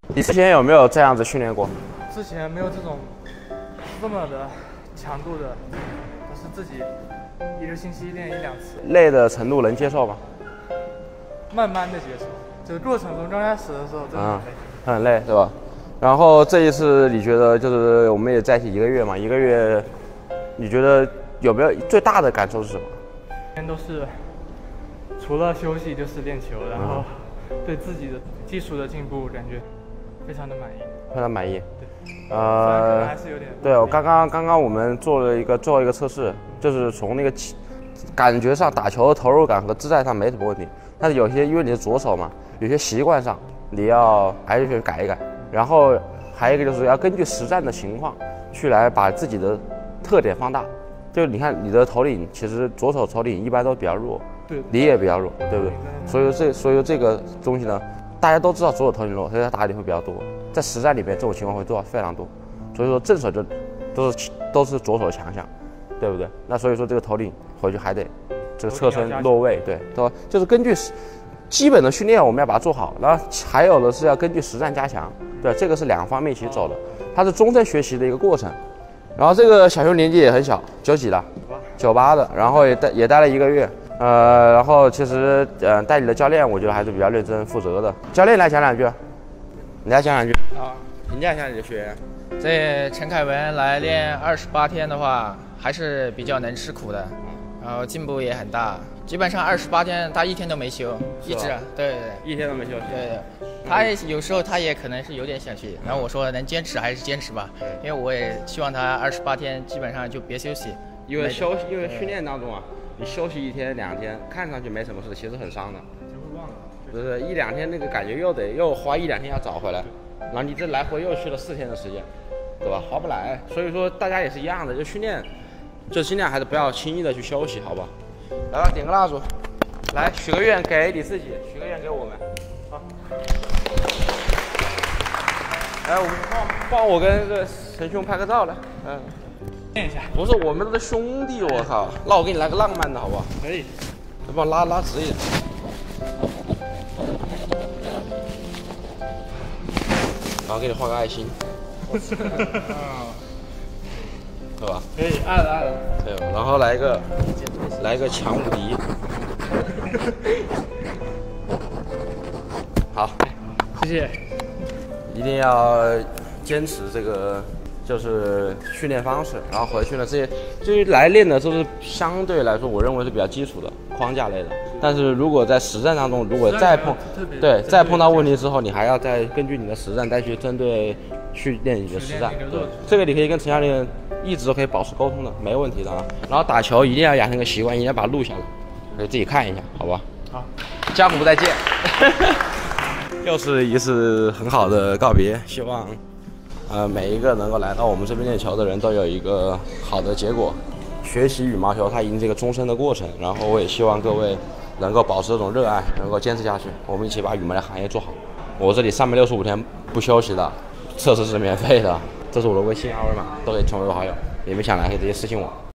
你之前有没有这样子训练过？ 之前没有这么的强度的，都是自己一个星期练1、2次。 累的程度能接受吗？ 慢慢的接受，就是过程中刚开始的时候真的很累， 很累是吧？然后这一次你觉得就是我们也在一起1个月嘛，1个月，你觉得有没有最大的感受是什么？ 都是除了休息就是练球，然后对自己的技术的进步感觉非常的满意。 非常满意。 对，还是有点。 对，我刚刚我们做了最后一个测试，就是从那个感觉上打球的投入感和姿态上没什么问题，但是有些因为你是左手嘛，有些习惯上你还是去改一改。然后还有一个就是要根据实战的情况去来把自己的特点放大。就你看你的头领，其实左手头领一般都比较弱， 对， 你也比较弱，对不对？所以这个东西呢，大家都知道左手头领弱，所以他打的会比较多。在实战里面，这种情况会多非常多。所以说正手就都是左手的强项，对不对？那所以说这个头领回去还得这个侧身落位，对吧？就是根据基本的训练我们要把它做好，然后还有的是要根据实战加强，对，这个是2方面一起走的，它是终身学习的一个过程。然后这个小兄年纪也很小，9几了，98的，然后也待了1个月，然后其实带你的教练我觉得还是比较认真负责的。教练来讲两句，你来讲两句啊， 评价一下你的学员。 这陈凯文来练28天的话，还是比较能吃苦的，然后进步也很大。基本上28天他1天都没休，一直对 1天都没休息。 对，他有时候他也可能是有点想去，然后我说能坚持还是坚持吧，因为我也希望他28天基本上就别休息， 因为训练当中啊，你休息1天2天，看上去没什么事，其实很伤的。 就会忘了。 就是1、2天那个感觉又花1、2天要找回来，然后你这来回又去了4天的时间，对吧？划不来。所以说大家也是一样的，就训练，就尽量还是不要轻易的去休息，好吧？来吧，点个蜡烛，来许个愿给你自己，许个愿给我们。好。来，帮我跟这个陈兄拍个照来。 练一下。 不是，我们都是兄弟，我靠！那我给你来个浪漫的，好不好？ 可以。 你帮我拉直一点。然后给你画个爱心。对吧？ 可以，按了。 对，然后来一个强无敌。好， 谢谢。 一定要坚持这个就是训练方式，然后回去呢，这些来练的都是相对来说我认为是比较基础的框架类的。但是如果在实战当中，如果再碰到问题之后，你还要再根据你的实战再去针对去练你的实战。对，这个你可以跟陈教练一直都可以保持沟通的，没问题的啊。然后打球一定要养成个习惯，一定要把它录下来，可以自己看一下，好吧？ 好， 江湖再见。又是一次很好的告别，希望每一个能够来到我们这边练球的人都有一个好的结果。学习羽毛球它已经是一个终身的过程，然后我也希望各位能够保持这种热爱，能够坚持下去，我们一起把羽毛球行业做好。我这里365天不休息的，测试是免费的，这是我的微信2维码，都可以成为我好友，你们想来可以直接私信我。